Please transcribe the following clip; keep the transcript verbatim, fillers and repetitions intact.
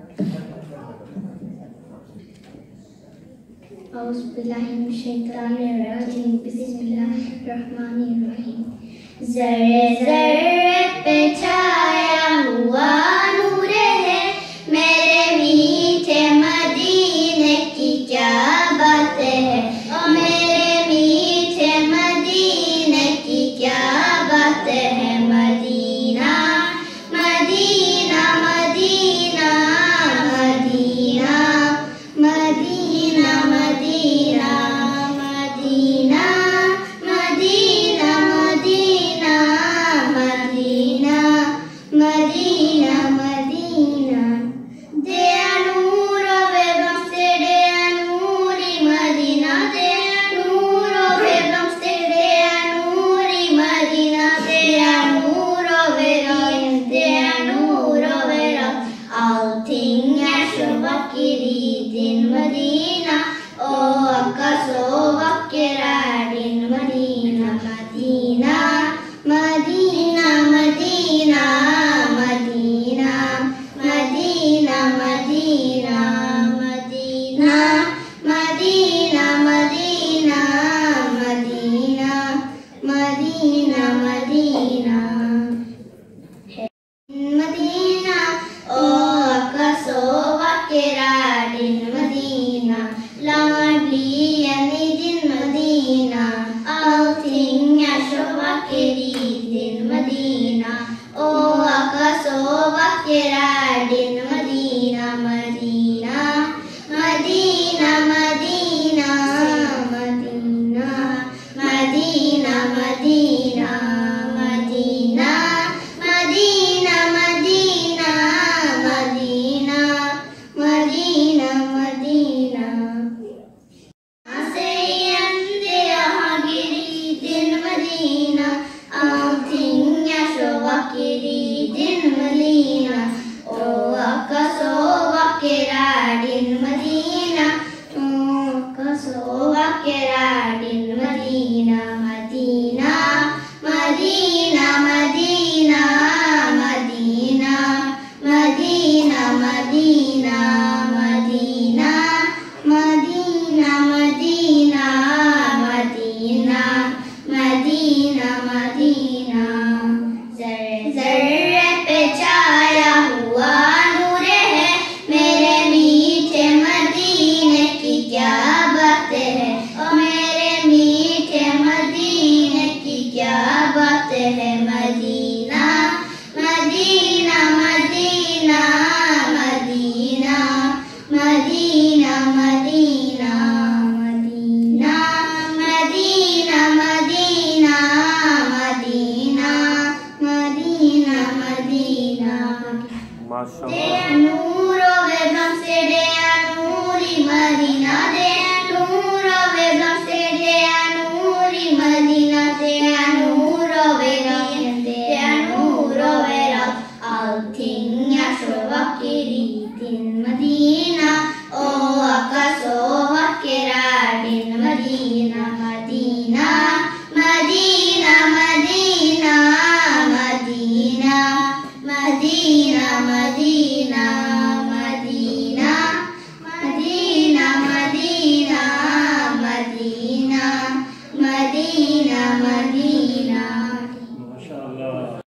औज़ुबिल्लाहिमिनश्शैतानिर्रजीम बिस्मिल्लाहिर्रहमानिर्रहीम। ज़र्रे ज़र्रे पे छाया हुआ नूर है, मेरे मीठे मदीने की क्या बात है। ओ मेरे मीठे मदीने की क्या बात है। Medina Medina Medina Medina Medina Medina Medina Medina Medina Medina Medina Medina दे नूर बेगम से दे नूरी मदीना दे नूर बेगम से दे नूरी मदीना दे नूर बेगम दे नूर बेगम allting är så vacker i din Medina. Åh, akka så vacker är din Medina. Medina, Medina, Medina, Medina, Medina, Medina, Medina, Medina, Medina, Medina, Medina, Medina. Medina, åh, akka så vacker är din Medina. La meg bli igjen i din Medina. Allting er så vakker i din Medina. Åh, akka så vakker er din Medina. Medina, Medina, Medina, Medina, Medina, Medina, Medina, Medina, Medina, Medina, Medina, Medina. से अंदे यहाँ गिरी दिन Medina, allting är så vacker i din Medina. Åh, akka så vacker är din Medina. Åh, akka så vacker är din Medina. Medina, Medina, Medina, Medina, Medina, Medina, Medina, Medina, Medina, Medina, Medina, Medina. ज़र्रे ज़र्रे पे छाया हुआ नूर है, मेरे मीठे मदीने की क्या बात है। ओ मेरे मीठे मदीने की क्या बात है। Medina Medina Medina Medina Medina Medina Medina Medina Medina Medina Medina Medina माशाअल्लाह। दे नूर बेगम से दे